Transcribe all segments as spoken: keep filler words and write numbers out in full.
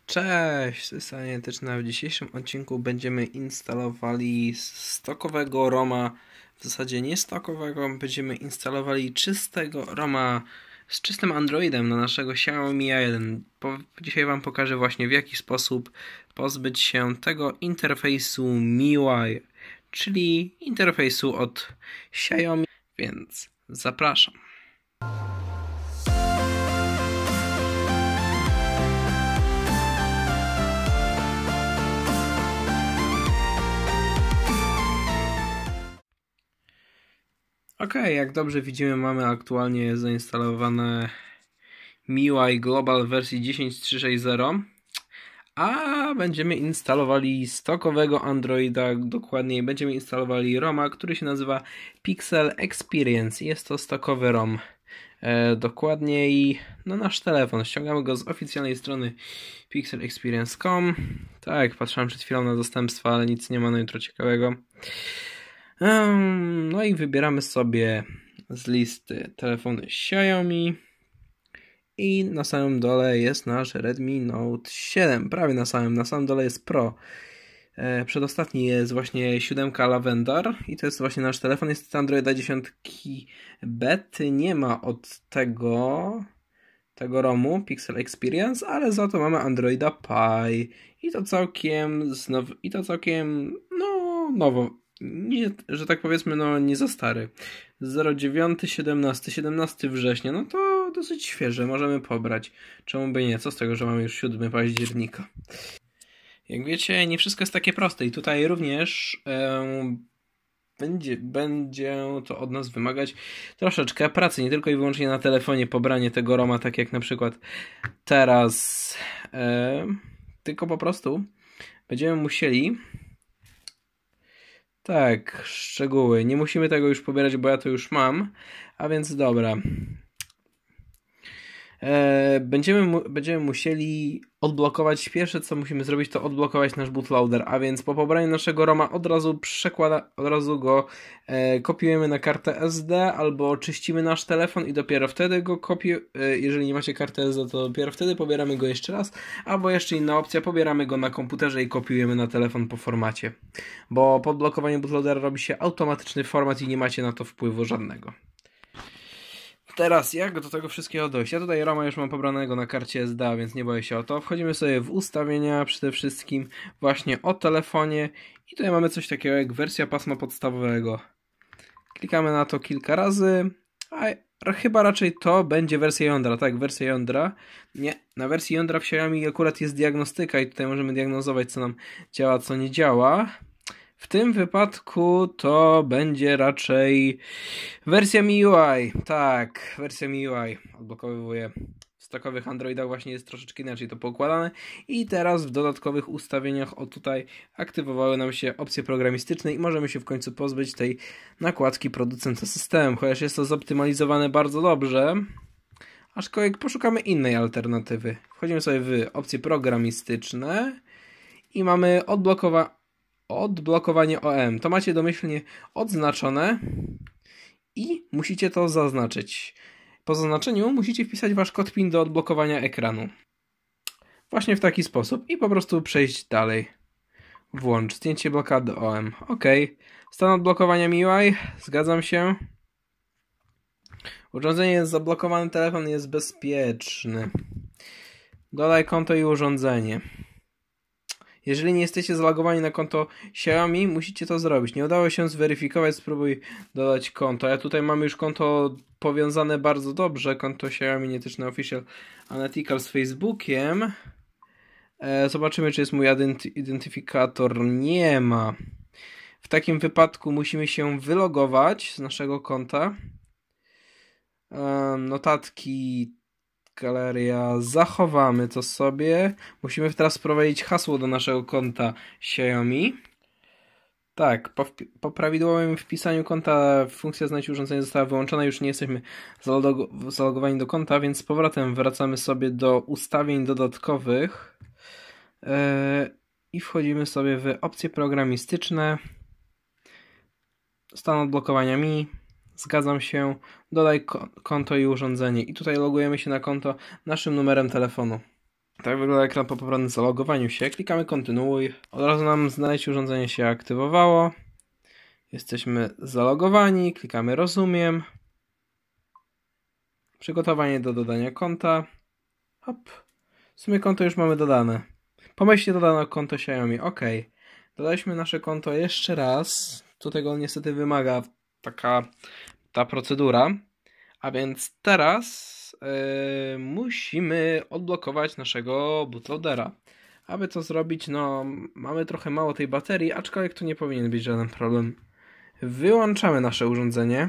Cześć, to jest Anetyczna. W dzisiejszym odcinku będziemy instalowali stokowego ROMa, w zasadzie nie stokowego, będziemy instalowali czystego ROMa z czystym Androidem na naszego Xiaomi A jeden. Po, dzisiaj Wam pokażę właśnie, w jaki sposób pozbyć się tego interfejsu M I U I, czyli interfejsu od Xiaomi, więc zapraszam. Ok, jak dobrze widzimy, mamy aktualnie zainstalowane M I U I Global w wersji dziesięć trzy sześć zero, a będziemy instalowali stokowego Androida, dokładniej będziemy instalowali ROMa, który się nazywa Pixel Experience. Jest to stokowy ROM. E, dokładniej na nasz telefon. Ściągamy go z oficjalnej strony pixel experience kropka com. Tak, patrzyłem przed chwilą na zastępstwa, ale nic nie ma na jutro ciekawego. No i wybieramy sobie z listy telefony Xiaomi i na samym dole jest nasz Redmi Note siedem, prawie na samym, na samym dole jest Pro. E, przedostatni jest właśnie siódemka Lavender i to jest właśnie nasz telefon, jest Androida dziesięć bety, nie ma od tego tego ROMu Pixel Experience, ale za to mamy Androida Pie i to całkiem znowu, i to całkiem no nowo. Nie, że tak powiedzmy, no nie za stary. zero dziewięć siedemnaście, siedemnastego września, no to dosyć świeże, możemy pobrać. Czemu by nie? Co z tego, że mamy już siódmego października? Jak wiecie, nie wszystko jest takie proste i tutaj również e, będzie, będzie to od nas wymagać troszeczkę pracy, nie tylko i wyłącznie na telefonie pobranie tego ROMa, tak jak na przykład teraz, e, tylko po prostu będziemy musieli. Tak, szczegóły. Nie musimy tego już pobierać, bo ja to już mam. A więc dobra. E, będziemy, mu będziemy musieli odblokować. Pierwsze co musimy zrobić, to odblokować nasz bootloader. A więc po pobraniu naszego ROMa od razu przekłada, od razu go e, kopiujemy na kartę S D albo czyścimy nasz telefon i dopiero wtedy go kopiujemy. E, jeżeli nie macie karty S D, to dopiero wtedy pobieramy go jeszcze raz. Albo jeszcze inna opcja, pobieramy go na komputerze i kopiujemy na telefon po formacie. Bo po odblokowaniu bootloadera robi się automatyczny format i nie macie na to wpływu żadnego. Teraz jak do tego wszystkiego dojść? Ja tutaj ROMa już mam pobranego na karcie S D, więc nie boję się o to. Wchodzimy sobie w ustawienia przede wszystkim właśnie o telefonie i tutaj mamy coś takiego jak wersja pasma podstawowego. Klikamy na to kilka razy, a chyba raczej to będzie wersja jądra. Tak, wersja jądra. Nie, na wersji jądra w Xiaomi akurat jest diagnostyka i tutaj możemy diagnozować, co nam działa, co nie działa. W tym wypadku to będzie raczej wersja M I U I. Tak, wersja M I U I odblokowuje. W stokowych Androidach właśnie jest troszeczkę inaczej to poukładane. I teraz w dodatkowych ustawieniach o tutaj aktywowały nam się opcje programistyczne i możemy się w końcu pozbyć tej nakładki producenta systemu. Chociaż jest to zoptymalizowane bardzo dobrze. Aczkolwiek poszukamy innej alternatywy. Wchodzimy sobie w opcje programistyczne i mamy odblokowanie Odblokowanie O M. To macie domyślnie odznaczone i musicie to zaznaczyć. Po zaznaczeniu musicie wpisać wasz kod PIN do odblokowania ekranu. Właśnie w taki sposób i po prostu przejść dalej. Włącz zdjęcie blokady O M. OK. Stan odblokowania M I U I. Zgadzam się. Urządzenie jest zablokowane, telefon jest bezpieczny. Dodaj konto i urządzenie. Jeżeli nie jesteście zalogowani na konto Xiaomi, musicie to zrobić. Nie udało się zweryfikować, spróbuj dodać konto. Ja tutaj mam już konto powiązane bardzo dobrze. Konto Xiaomi, nietyczny official analytical z Facebookiem. E, zobaczymy, czy jest mój identyfikator. Nie ma. W takim wypadku musimy się wylogować z naszego konta. E, notatki... Galeria, zachowamy to sobie. Musimy teraz wprowadzić hasło do naszego konta Xiaomi. Tak, po, po prawidłowym wpisaniu konta funkcja znajdź urządzenie została wyłączona. Już nie jesteśmy zalog zalogowani do konta, więc z powrotem wracamy sobie do ustawień dodatkowych yy, i wchodzimy sobie w opcje programistyczne. Stan odblokowania M I. Zgadzam się, dodaj konto i urządzenie i tutaj logujemy się na konto naszym numerem telefonu. Tak wygląda ekran po poprawnym zalogowaniu się. Klikamy kontynuuj. Od razu nam znaleźć urządzenie się aktywowało. Jesteśmy zalogowani. Klikamy rozumiem. Przygotowanie do dodania konta. Hop. W sumie konto już mamy dodane. Pomyślnie dodano konto Xiaomi. OK. Dodaliśmy nasze konto jeszcze raz. Tu tego niestety wymaga taka ta procedura. A więc teraz yy, musimy odblokować naszego bootloadera. Aby to zrobić, no mamy trochę mało tej baterii, aczkolwiek to nie powinien być żaden problem. Wyłączamy nasze urządzenie.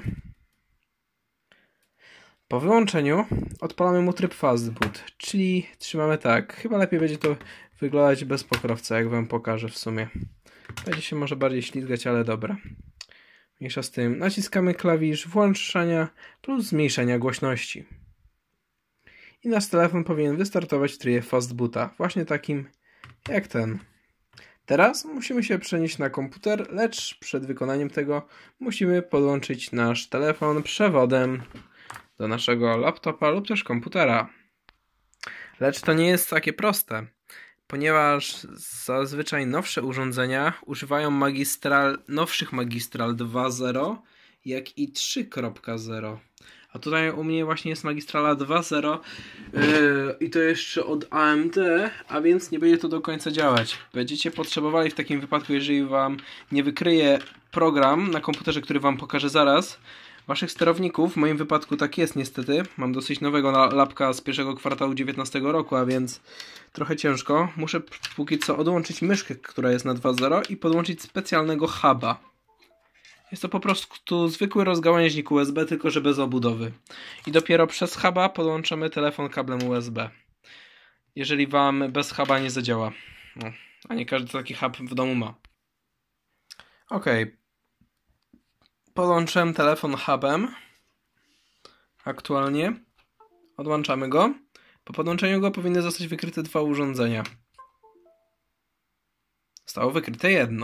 Po wyłączeniu odpalamy mu tryb fastboot, czyli trzymamy tak. Chyba lepiej będzie to wyglądać bez pokrowca, jak wam pokażę w sumie. Będzie się może bardziej ślizgać, ale dobra. Mniejsza z tym. Naciskamy klawisz włączania plus zmniejszenia głośności. I nasz telefon powinien wystartować w trybie fastboota. Właśnie takim jak ten. Teraz musimy się przenieść na komputer, lecz przed wykonaniem tego musimy podłączyć nasz telefon przewodem do naszego laptopa lub też komputera. Lecz to nie jest takie proste, ponieważ zazwyczaj nowsze urządzenia używają magistral, nowszych magistral dwa zero, jak i trzy zero. A tutaj u mnie właśnie jest magistrala dwa zero yy, i to jeszcze od A M D, a więc nie będzie to do końca działać. Będziecie potrzebowali w takim wypadku, jeżeli wam nie wykryje program na komputerze, który wam pokażę zaraz, waszych sterowników. W moim wypadku tak jest niestety. Mam dosyć nowego lapka z pierwszego kwartału dziewiętnastego roku, a więc trochę ciężko. Muszę póki co odłączyć myszkę, która jest na dwa zero i podłączyć specjalnego huba. Jest to po prostu zwykły rozgałęźnik U S B, tylko że bez obudowy. I dopiero przez huba podłączamy telefon kablem U S B. Jeżeli wam bez huba nie zadziała. No, a nie każdy taki hub w domu ma. Ok. Podłączyłem telefon hubem. Aktualnie. Odłączamy go. Po podłączeniu go powinny zostać wykryte dwa urządzenia. Zostało wykryte jedno.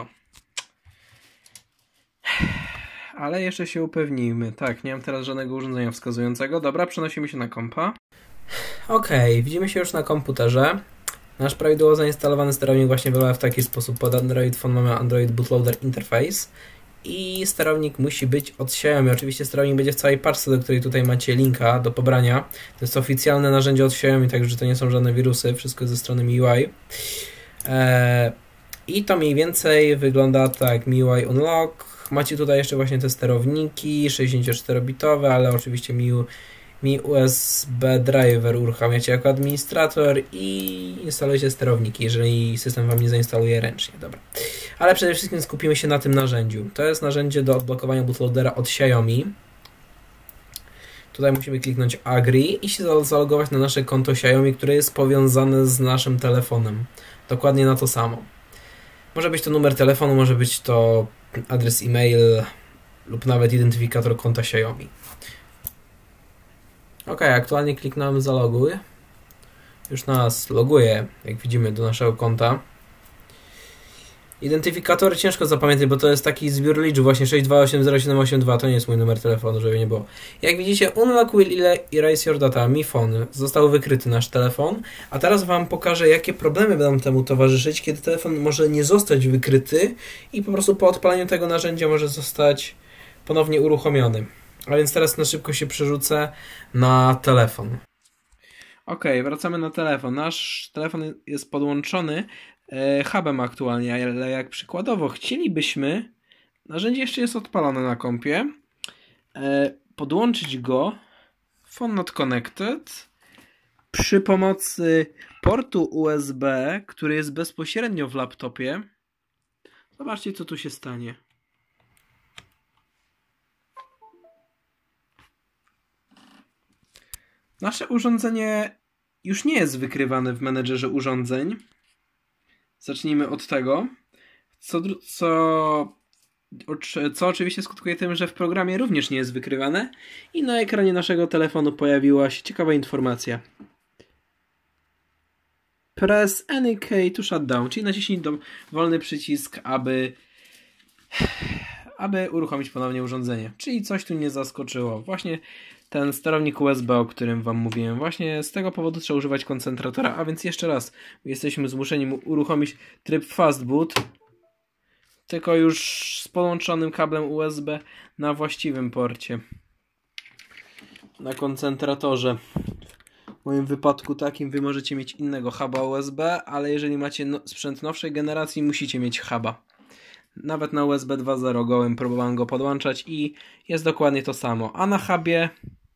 Ale jeszcze się upewnijmy. Tak, nie mam teraz żadnego urządzenia wskazującego. Dobra, przenosimy się na kompa. Ok, widzimy się już na komputerze. Nasz prawidłowo zainstalowany sterownik właśnie wygląda w taki sposób. Pod Android Phone mamy Android Bootloader Interface. I sterownik musi być od Xiaomi. Oczywiście sterownik będzie w całej paczce, do której tutaj macie linka do pobrania. To jest oficjalne narzędzie od Xiaomi, także to nie są żadne wirusy. Wszystko jest ze strony M I U I. Eee, I to mniej więcej wygląda tak. M I U I Unlock. Macie tutaj jeszcze właśnie te sterowniki sześćdziesięcioczterobitowe, ale oczywiście M I U, M I U S B Driver uruchamiacie jako administrator i instalujecie sterowniki, jeżeli system wam nie zainstaluje ręcznie. Dobra. Ale przede wszystkim skupimy się na tym narzędziu. To jest narzędzie do odblokowania bootloadera od Xiaomi. Tutaj musimy kliknąć Agree i się zalogować na nasze konto Xiaomi, które jest powiązane z naszym telefonem. Dokładnie na to samo. Może być to numer telefonu, może być to adres e-mail lub nawet identyfikator konta Xiaomi. Ok, aktualnie kliknąłem zaloguj. Już nas loguje, jak widzimy, do naszego konta. Identyfikator ciężko zapamiętać, bo to jest taki zbiór liczb, właśnie sześć dwa osiem zero siedem osiem dwa, to nie jest mój numer telefonu, żeby nie było. Jak widzicie, Unlock will erase your data, Mi Phone, został wykryty nasz telefon, a teraz wam pokażę, jakie problemy będą temu towarzyszyć, kiedy telefon może nie zostać wykryty i po prostu po odpaleniu tego narzędzia może zostać ponownie uruchomiony. A więc teraz na szybko się przerzucę na telefon. Ok, wracamy na telefon. Nasz telefon jest podłączony e, hubem aktualnie, ale jak przykładowo chcielibyśmy, narzędzie jeszcze jest odpalone na kompie, e, podłączyć go phone not connected przy pomocy portu U S B, który jest bezpośrednio w laptopie. Zobaczcie, co tu się stanie. Nasze urządzenie już nie jest wykrywane w menedżerze urządzeń. Zacznijmy od tego, co, co, co oczywiście skutkuje tym, że w programie również nie jest wykrywane i na ekranie naszego telefonu pojawiła się ciekawa informacja. Press any key to shut down, czyli naciśnij dowolny przycisk, aby, aby uruchomić ponownie urządzenie. Czyli coś tu nie zaskoczyło. Właśnie ten sterownik U S B, o którym wam mówiłem. Właśnie z tego powodu trzeba używać koncentratora, a więc jeszcze raz, jesteśmy zmuszeni uruchomić tryb fastboot, tylko już z podłączonym kablem U S B na właściwym porcie, na koncentratorze. W moim wypadku takim wy możecie mieć innego huba U S B, ale jeżeli macie no, sprzęt nowszej generacji, musicie mieć huba. Nawet na U S B dwa zero gołym próbowałem go podłączać i jest dokładnie to samo. A na hubie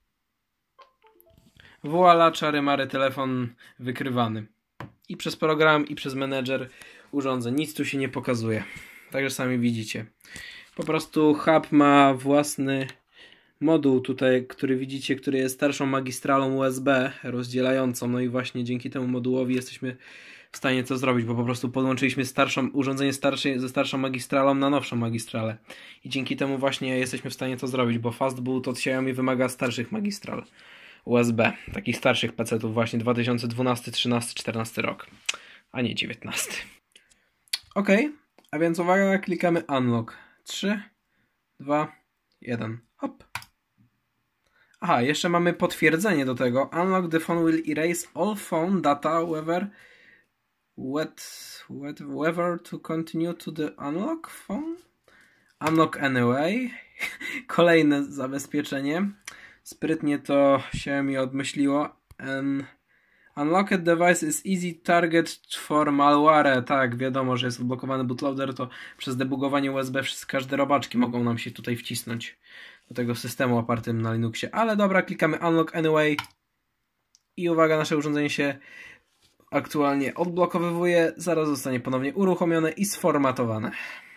voila, czary mary, telefon wykrywany. I przez program, i przez menedżer urządzeń. Nic tu się nie pokazuje. Także sami widzicie. Po prostu hub ma własny moduł tutaj, który widzicie, który jest starszą magistralą U S B rozdzielającą. No i właśnie dzięki temu modułowi jesteśmy w stanie to zrobić, bo po prostu podłączyliśmy starszą, urządzenie starsze, ze starszą magistralą na nowszą magistralę. I dzięki temu właśnie jesteśmy w stanie to zrobić, bo fastboot od Xiaomi wymaga starszych magistral U S B. Takich starszych pecetów właśnie dwa tysiące dwunasty, trzynasty, czternasty rok, a nie dziewiętnasty. Ok, a więc uwaga, klikamy unlock. trzy, dwa, jeden. Hop. Aha, jeszcze mamy potwierdzenie do tego. Unlock the phone will erase all phone data whether What, what, whether to continue to the unlock phone? Unlock anyway. Kolejne zabezpieczenie. Sprytnie to się mi odmyśliło. An unlocked device is easy target for malware. Tak, wiadomo, że jest odblokowany bootloader, to przez debugowanie U S B każde robaczki mogą nam się tutaj wcisnąć do tego systemu opartym na Linuxie. Ale dobra, klikamy unlock anyway i uwaga, nasze urządzenie się aktualnie odblokowywuje, zaraz zostanie ponownie uruchomione i sformatowane.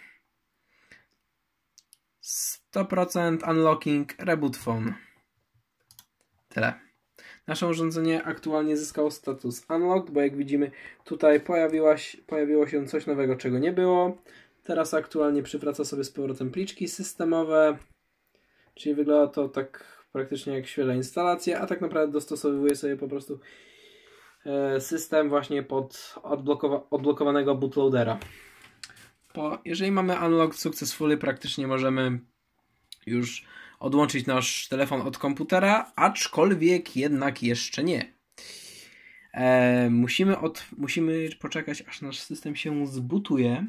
sto procent unlocking reboot phone. Tyle. Nasze urządzenie aktualnie zyskało status unlocked, bo jak widzimy tutaj pojawiła się, pojawiło się coś nowego, czego nie było. Teraz aktualnie przywraca sobie z powrotem pliczki systemowe, czyli wygląda to tak praktycznie jak świeże instalacje, a tak naprawdę dostosowuje sobie po prostu system właśnie pod odblokowa odblokowanego bootloadera. Po, jeżeli mamy unlock successfully, praktycznie możemy już odłączyć nasz telefon od komputera, aczkolwiek jednak jeszcze nie. E, musimy, od, musimy poczekać, aż nasz system się zbutuje.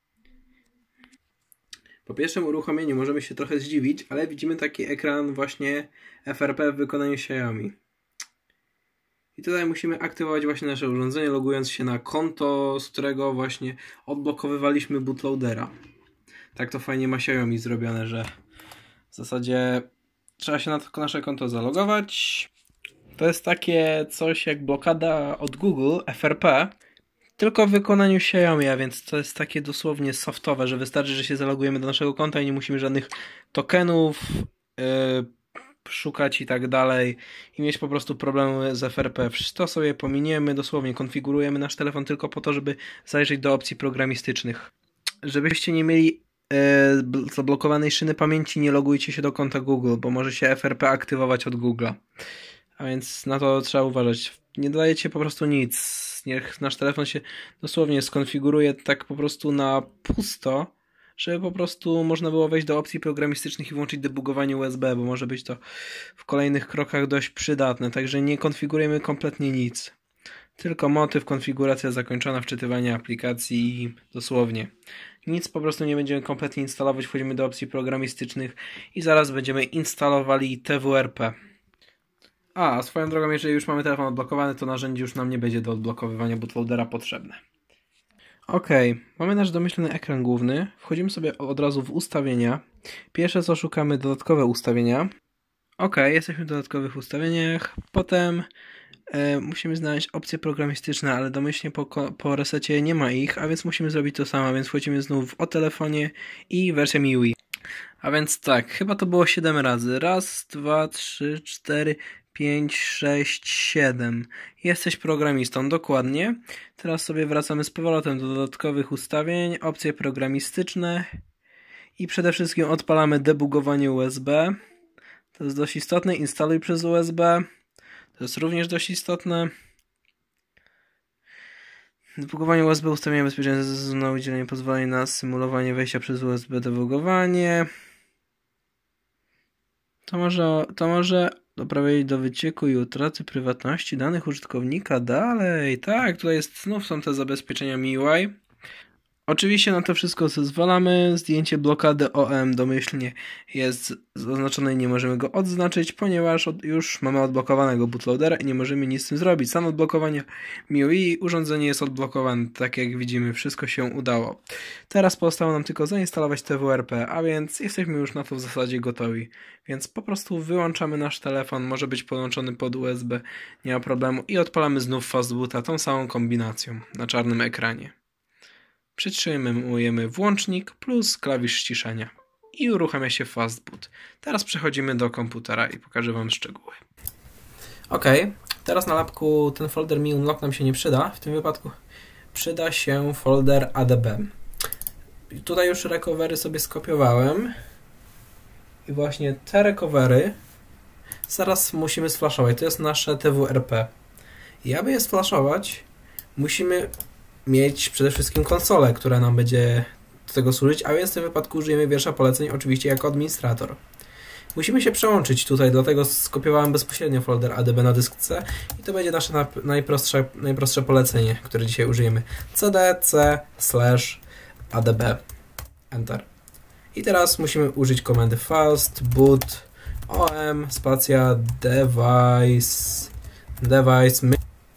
Po pierwszym uruchomieniu możemy się trochę zdziwić, ale widzimy taki ekran właśnie F R P w wykonaniu Xiaomi. I tutaj musimy aktywować właśnie nasze urządzenie, logując się na konto, z którego właśnie odblokowywaliśmy bootloadera. Tak to fajnie ma Xiaomi zrobione, że w zasadzie trzeba się na to nasze konto zalogować. To jest takie coś jak blokada od Google, F R P, tylko w wykonaniu Xiaomi, a więc to jest takie dosłownie softowe, że wystarczy, że się zalogujemy do naszego konta i nie musimy żadnych tokenów yy, szukać i tak dalej i mieć po prostu problemy z F R P. To sobie pominiemy, dosłownie konfigurujemy nasz telefon tylko po to, żeby zajrzeć do opcji programistycznych. Żebyście nie mieli e, zablokowanej szyny pamięci, nie logujcie się do konta Google, bo może się F R P aktywować od Google'a. A więc na to trzeba uważać. Nie dodajecie po prostu nic. Niech nasz telefon się dosłownie skonfiguruje tak po prostu na pusto, żeby po prostu można było wejść do opcji programistycznych i włączyć debugowanie U S B, bo może być to w kolejnych krokach dość przydatne. Także nie konfigurujemy kompletnie nic. Tylko motyw, konfiguracja zakończona, wczytywanie aplikacji i dosłownie. Nic po prostu nie będziemy kompletnie instalować, wchodzimy do opcji programistycznych i zaraz będziemy instalowali T W R P. A, swoją drogą, jeżeli już mamy telefon odblokowany, to narzędzie już nam nie będzie do odblokowywania bootloadera potrzebne. Ok, mamy nasz domyślny ekran główny. Wchodzimy sobie od razu w ustawienia. Pierwsze co szukamy dodatkowe ustawienia. Ok, jesteśmy w dodatkowych ustawieniach. Potem e, musimy znaleźć opcje programistyczne, ale domyślnie po, po resecie nie ma ich, a więc musimy zrobić to samo, więc wchodzimy znów o telefonie i wersję M I U I. A więc tak, chyba to było siedem razy. Raz, dwa, trzy, cztery, pięć, sześć, siedem. Jesteś programistą, dokładnie. Teraz sobie wracamy z powrotem do dodatkowych ustawień, opcje programistyczne i przede wszystkim odpalamy debugowanie U S B. To jest dość istotne. Instaluj przez U S B. To jest również dość istotne. Debugowanie U S B, ustawienie bezpieczeństwa na udzielenie pozwolenia na symulowanie wejścia przez U S B, debugowanie. To może, to może doprowadzić do wycieku i utraty prywatności danych użytkownika. Dalej, tak, tutaj jest, znów są te zabezpieczenia M I U I. Oczywiście na to wszystko zezwalamy. Zdjęcie blokady O M domyślnie jest zaznaczone i nie możemy go odznaczyć, ponieważ od, już mamy odblokowanego bootloadera i nie możemy nic z tym zrobić. Sam odblokowanie M I U I, urządzenie jest odblokowane, tak jak widzimy, wszystko się udało. Teraz pozostało nam tylko zainstalować T W R P, a więc jesteśmy już na to w zasadzie gotowi. Więc po prostu wyłączamy nasz telefon, może być podłączony pod U S B, nie ma problemu i odpalamy znów fastboota tą samą kombinacją na czarnym ekranie. Przytrzymujemy włącznik plus klawisz ściszenia i uruchamia się fastboot. Teraz przechodzimy do komputera i pokażę Wam szczegóły. Ok, teraz na lapku ten folder Mi Unlock nam się nie przyda. W tym wypadku przyda się folder A D B. I tutaj już recovery sobie skopiowałem i właśnie te recovery zaraz musimy sflashować. To jest nasze T W R P. I aby je sflashować, musimy mieć przede wszystkim konsolę, która nam będzie do tego służyć, a więc w tym wypadku użyjemy wiersza poleceń oczywiście jako administrator. Musimy się przełączyć tutaj, dlatego skopiowałem bezpośrednio folder A D B na dysk C i to będzie nasze najprostsze, najprostsze polecenie, które dzisiaj użyjemy. cd c slash adb. Enter. I teraz musimy użyć komendy fastboot om spacja device device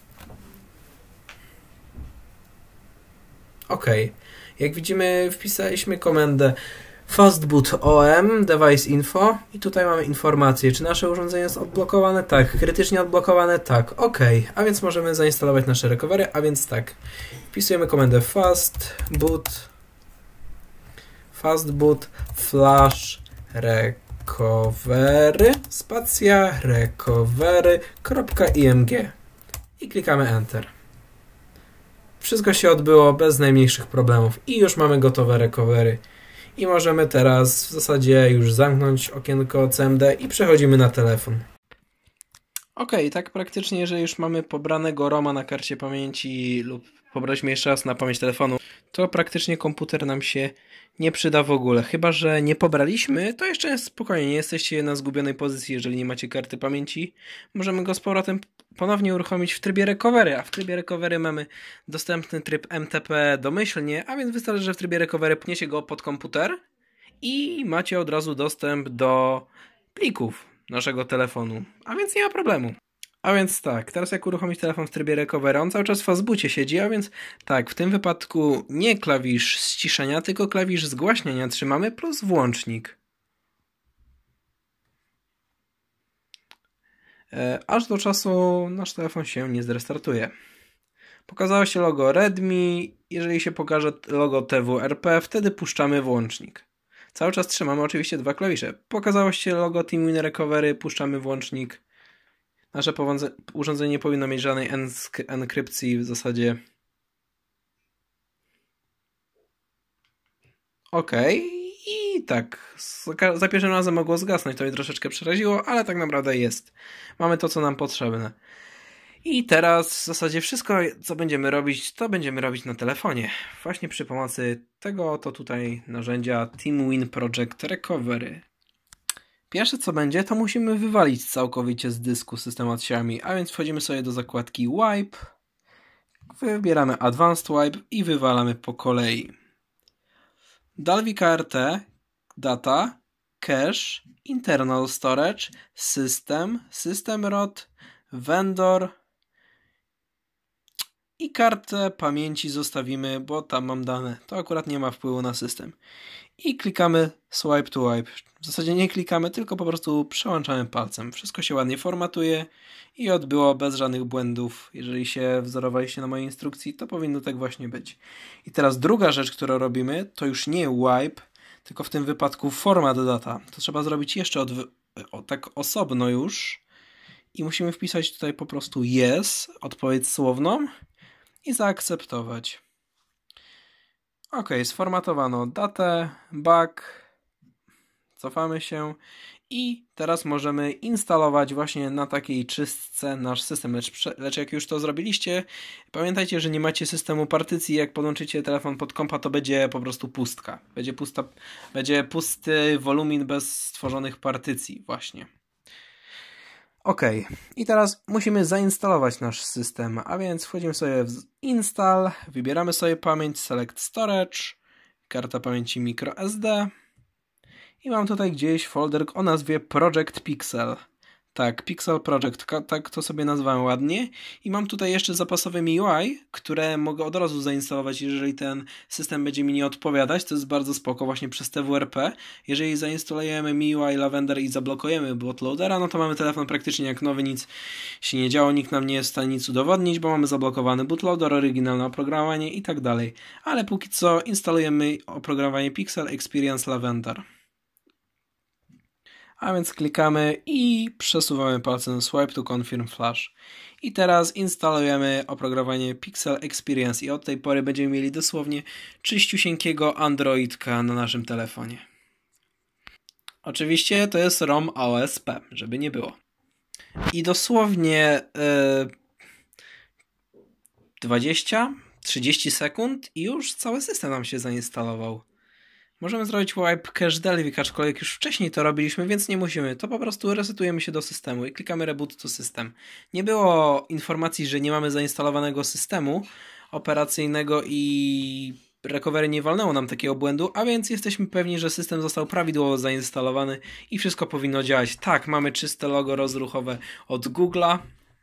Ok, jak widzimy wpisaliśmy komendę fastboot om device info i tutaj mamy informację, czy nasze urządzenie jest odblokowane? Tak. Krytycznie odblokowane? Tak. Ok, a więc możemy zainstalować nasze recovery, a więc tak. Wpisujemy komendę fastboot fastboot flash recovery spacja recovery.img i klikamy Enter. Wszystko się odbyło bez najmniejszych problemów i już mamy gotowe recovery. I możemy teraz w zasadzie już zamknąć okienko C M D i przechodzimy na telefon. Ok, tak praktycznie, jeżeli już mamy pobranego ROMa na karcie pamięci lub pobraliśmy jeszcze raz na pamięć telefonu, to praktycznie komputer nam się nie przyda w ogóle. Chyba że nie pobraliśmy, to jeszcze spokojnie, nie jesteście na zgubionej pozycji, jeżeli nie macie karty pamięci. Możemy go z powrotem ponownie uruchomić w trybie recovery, a w trybie recovery mamy dostępny tryb M T P domyślnie, a więc wystarczy, że w trybie recovery pniecie go pod komputer i macie od razu dostęp do plików naszego telefonu, a więc nie ma problemu. A więc tak, teraz jak uruchomić telefon w trybie recovery, on cały czas w fastboocie siedzi, a więc tak, w tym wypadku nie klawisz ściszenia, tylko klawisz zgłaśniania trzymamy plus włącznik. E, aż do czasu nasz telefon się nie zrestartuje. Pokazało się logo Redmi, jeżeli się pokaże logo T W R P, wtedy puszczamy włącznik. Cały czas trzymamy oczywiście dwa klawisze. Pokazało się logo TeamWin Recovery, puszczamy włącznik. Nasze urządzenie nie powinno mieć żadnej enkrypcji w zasadzie. Ok, i tak, za pierwszym razem mogło zgasnąć, to mnie troszeczkę przeraziło, ale tak naprawdę jest. Mamy to, co nam potrzebne. I teraz w zasadzie wszystko, co będziemy robić, to będziemy robić na telefonie. Właśnie przy pomocy tego oto tutaj narzędzia TeamWin Project Recovery. Pierwsze co będzie, to musimy wywalić całkowicie z dysku system od Xiaomi, a więc wchodzimy sobie do zakładki Wipe, wybieramy Advanced Wipe i wywalamy po kolei. Dalvik K R T, Data, Cache, Internal Storage, System, System R O T, Vendor i kartę pamięci zostawimy, bo tam mam dane. To akurat nie ma wpływu na system. I klikamy Swipe to Wipe. W zasadzie nie klikamy, tylko po prostu przełączamy palcem. Wszystko się ładnie formatuje i odbyło bez żadnych błędów. Jeżeli się wzorowaliście na mojej instrukcji, to powinno tak właśnie być. I teraz druga rzecz, którą robimy, to już nie wipe, tylko w tym wypadku format data. To trzeba zrobić jeszcze od, o, tak osobno już. I musimy wpisać tutaj po prostu yes, odpowiedź słowną i zaakceptować. Ok, sformatowano datę, back, cofamy się i teraz możemy instalować właśnie na takiej czystce nasz system. Lecz, lecz jak już to zrobiliście, pamiętajcie, że nie macie systemu partycji. Jak podłączycie telefon pod kompa, to będzie po prostu pustka. Będzie, pusta, będzie pusty wolumin bez stworzonych partycji właśnie. Ok, i teraz musimy zainstalować nasz system, a więc wchodzimy sobie w install, wybieramy sobie pamięć, select storage, karta pamięci microSD i mam tutaj gdzieś folder o nazwie Project Pixel. Tak, Pixel Project, tak to sobie nazwałem ładnie. I mam tutaj jeszcze zapasowe M I U I, które mogę od razu zainstalować, jeżeli ten system będzie mi nie odpowiadać. To jest bardzo spoko właśnie przez T W R P. Jeżeli zainstalujemy M I U I Lavender i zablokujemy bootloadera, no to mamy telefon praktycznie jak nowy, nic się nie działo, nikt nam nie jest w stanie nic udowodnić, bo mamy zablokowany bootloader, oryginalne oprogramowanie i tak dalej. Ale póki co instalujemy oprogramowanie Pixel Experience Lavender. A więc klikamy i przesuwamy palcem Swipe to Confirm Flash. I teraz instalujemy oprogramowanie Pixel Experience i od tej pory będziemy mieli dosłownie czyściusieńkiego Androidka na naszym telefonie. Oczywiście to jest ROM A O S P, żeby nie było. I dosłownie yy, dwadzieścia trzydzieści sekund i już cały system nam się zainstalował. Możemy zrobić wipe cache delete, aczkolwiek już wcześniej to robiliśmy, więc nie musimy. To po prostu resetujemy się do systemu i klikamy reboot to system. Nie było informacji, że nie mamy zainstalowanego systemu operacyjnego i recovery nie walnęło nam takiego błędu, a więc jesteśmy pewni, że system został prawidłowo zainstalowany i wszystko powinno działać. Tak, mamy czyste logo rozruchowe od Google'a.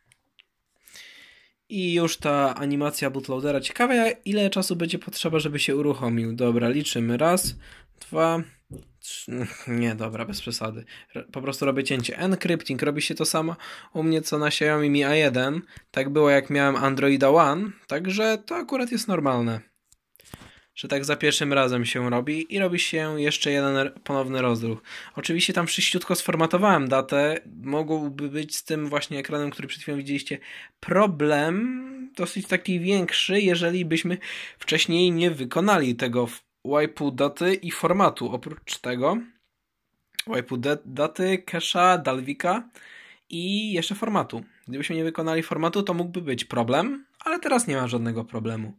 I już ta animacja bootloadera. Ciekawe, ile czasu będzie potrzeba, żeby się uruchomił. Dobra, liczymy. Raz, dwa, trzy. Nie, dobra, bez przesady. Po prostu robię cięcie. Encrypting. Robi się to samo u mnie, co na Xiaomi Mi A jeden. Tak było, jak miałem Androida One. Także to akurat jest normalne, że tak za pierwszym razem się robi i robi się jeszcze jeden ponowny rozruch. Oczywiście tam wszyściutko sformatowałem datę. Mogłoby być z tym właśnie ekranem, który przed chwilą widzieliście, problem dosyć taki większy, jeżeli byśmy wcześniej nie wykonali tego wipe'u daty i formatu. Oprócz tego wipe'u daty, cache'a, dalvika i jeszcze formatu. Gdybyśmy nie wykonali formatu, to mógłby być problem, ale teraz nie ma żadnego problemu.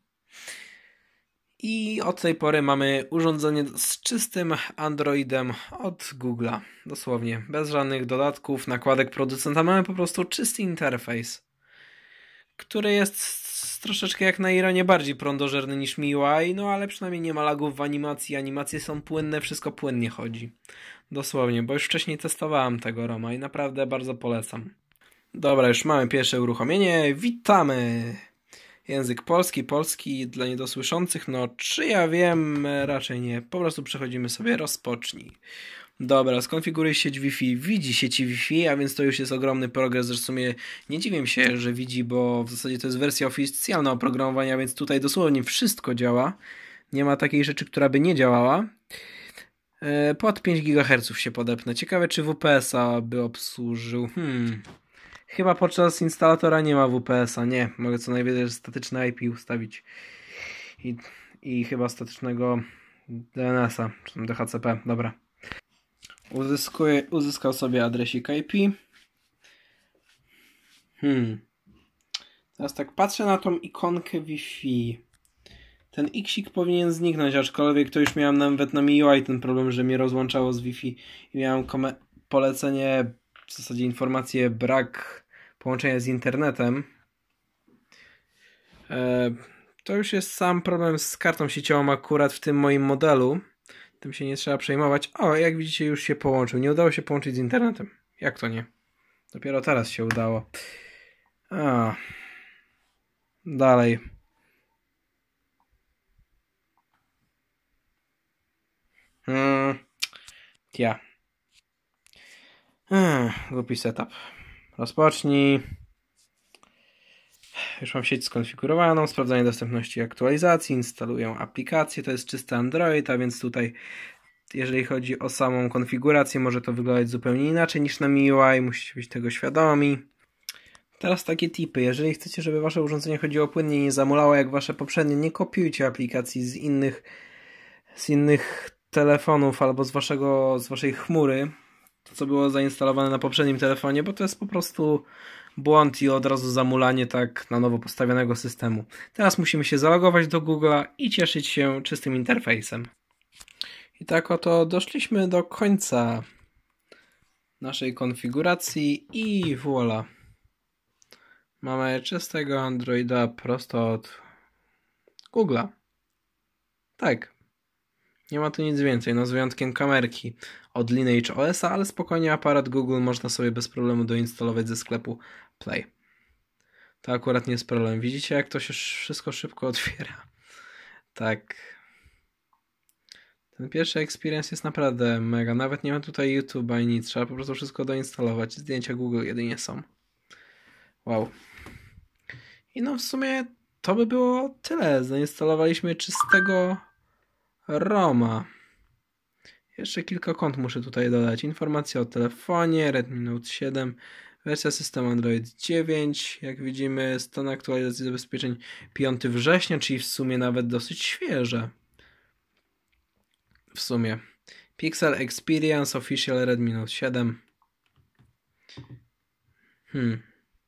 I od tej pory mamy urządzenie z czystym Androidem od Google'a. Dosłownie, bez żadnych dodatków, nakładek producenta. Mamy po prostu czysty interfejs, który jest troszeczkę jak na ironię bardziej prądożerny niż M I U I, no ale przynajmniej nie ma lagów w animacji. Animacje są płynne, wszystko płynnie chodzi. Dosłownie, bo już wcześniej testowałem tego ROMa i naprawdę bardzo polecam. Dobra, już mamy pierwsze uruchomienie. Witamy! Język polski, polski dla niedosłyszących, no czy ja wiem, raczej nie. Po prostu przechodzimy sobie rozpocznij. Dobra, skonfiguruj sieć Wi-Fi. Widzi sieci Wi-Fi, a więc to już jest ogromny progres. Zresztą w sumie nie dziwię się, że widzi, bo w zasadzie to jest wersja oficjalna oprogramowania, więc tutaj dosłownie wszystko działa. Nie ma takiej rzeczy, która by nie działała. Pod pięć gigaherców się podepnę. Ciekawe, czy W P S-a by obsłużył. Hmm... Chyba podczas instalatora nie ma W P S-a, nie. Mogę co najwyżej statyczne I P ustawić. I, i chyba statycznego D N S-a, czy tam D H C P, dobra. Uzyskuje, uzyskał sobie adresik I P. Hmm. Teraz tak patrzę na tą ikonkę Wi-Fi. Ten X-ik powinien zniknąć, aczkolwiek to już miałem nawet na M I U I ten problem, że mnie rozłączało z Wi-Fi i miałem polecenie, w zasadzie informację, brak połączenia z internetem. E, to już jest sam problem z kartą sieciową akurat w tym moim modelu. Tym się nie trzeba przejmować. O, jak widzicie, już się połączył. Nie udało się połączyć z internetem. Jak to nie? Dopiero teraz się udało. A. Dalej. Hmm. Ja. Hmm. Głupi setup. Rozpocznij. Już mam sieć skonfigurowaną, sprawdzanie dostępności i aktualizacji, instaluję aplikację, to jest czysty Android, a więc tutaj jeżeli chodzi o samą konfigurację, może to wyglądać zupełnie inaczej niż na M I U I, musicie być tego świadomi. Teraz takie tipy, jeżeli chcecie, żeby wasze urządzenie chodziło płynnie i nie zamulało jak wasze poprzednie, nie kopiujcie aplikacji z innych, z innych telefonów albo z, waszego, z waszej chmury, to co było zainstalowane na poprzednim telefonie, bo to jest po prostu błąd i od razu zamulanie tak na nowo postawionego systemu. Teraz musimy się zalogować do Google'a i cieszyć się czystym interfejsem. I tak oto doszliśmy do końca naszej konfiguracji i voilà. Mamy czystego Androida prosto od Google'a. Tak. Nie ma tu nic więcej, no z wyjątkiem kamerki od Lineage O S a, ale spokojnie aparat Google można sobie bez problemu doinstalować ze sklepu Play. To akurat nie jest problem. Widzicie, jak to się wszystko szybko otwiera? Tak. Ten pierwszy experience jest naprawdę mega. Nawet nie ma tutaj YouTube'a ani nic. Trzeba po prostu wszystko doinstalować. Zdjęcia Google jedynie są. Wow. I no w sumie to by było tyle. Zainstalowaliśmy czystego Roma. Jeszcze kilka kont muszę tutaj dodać. Informacje o telefonie, Redmi Note siedem, wersja systemu Android dziewięć. Jak widzimy, stan aktualizacji zabezpieczeń piątego września, czyli w sumie nawet dosyć świeże. W sumie. Pixel Experience Official Redmi Note siedem. Hmm.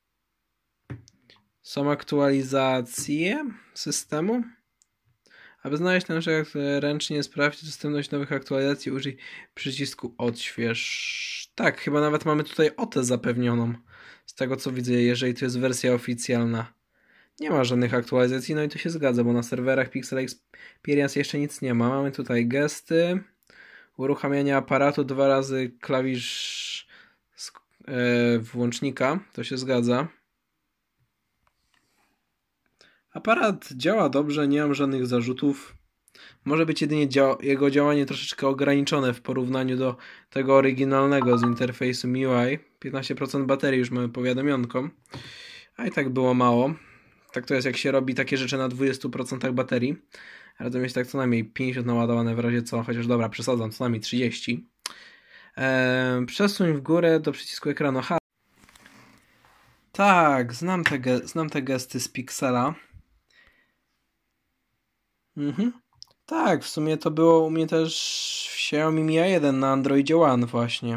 Są aktualizacje systemu. Aby znaleźć na przykład ręcznie sprawdzić dostępność nowych aktualizacji, użyj przycisku odśwież. Tak, chyba nawet mamy tutaj O T zapewnioną. Z tego co widzę, jeżeli to jest wersja oficjalna. Nie ma żadnych aktualizacji, no i to się zgadza, bo na serwerach Pixel Experience jeszcze nic nie ma. Mamy tutaj gesty, uruchamianie aparatu, dwa razy klawisz yy, włącznika, to się zgadza. Aparat działa dobrze, nie mam żadnych zarzutów. Może być jedynie dzia jego działanie troszeczkę ograniczone w porównaniu do tego oryginalnego z interfejsu M I U I. piętnaście procent baterii już mamy powiadomionką, a i tak było mało. Tak to jest, jak się robi takie rzeczy na dwudziestu procentach baterii. Radzę mieć tak co najmniej pięćdziesiąt naładowane w razie co, chociaż dobra, przesadzam, co najmniej trzydzieści. Eee, przesuń w górę do przycisku ekranu. Ha. Tak, znam te, znam te gesty z Pixela. Mhm. Tak, w sumie to było u mnie też w Xiaomi Mi A jeden na Androidzie One właśnie.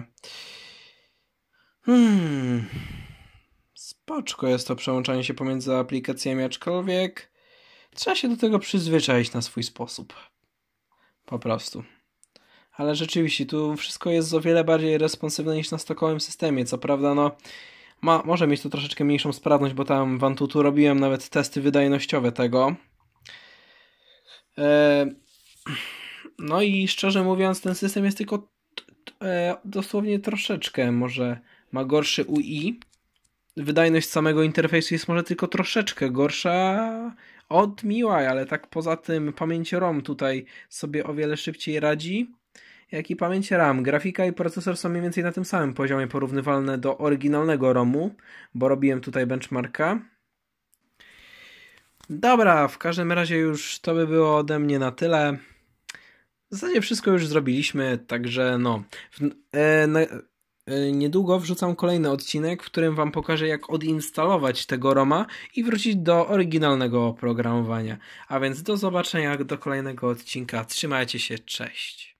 Hmm. Spoczko jest to przełączanie się pomiędzy aplikacjami, aczkolwiek trzeba się do tego przyzwyczaić na swój sposób. Po prostu. Ale rzeczywiście, tu wszystko jest o wiele bardziej responsywne niż na stokowym systemie. Co prawda, no, ma, może mieć to troszeczkę mniejszą sprawność, bo tam w Antutu robiłem nawet testy wydajnościowe tego. E, no i szczerze mówiąc, ten system jest tylko e, dosłownie troszeczkę, może ma gorszy U I. Wydajność samego interfejsu jest może tylko troszeczkę gorsza od M I U I, ale tak poza tym pamięć ROM tutaj sobie o wiele szybciej radzi, jak i pamięć RAM. Grafika i procesor są mniej więcej na tym samym poziomie, porównywalne do oryginalnego ROMu, bo robiłem tutaj benchmarka. Dobra, w każdym razie już to by było ode mnie na tyle. W zasadzie wszystko już zrobiliśmy, także no. W, e, na, e, niedługo wrzucam kolejny odcinek, w którym wam pokażę, jak odinstalować tego ROMa i wrócić do oryginalnego oprogramowania. A więc do zobaczenia do kolejnego odcinka. Trzymajcie się, cześć.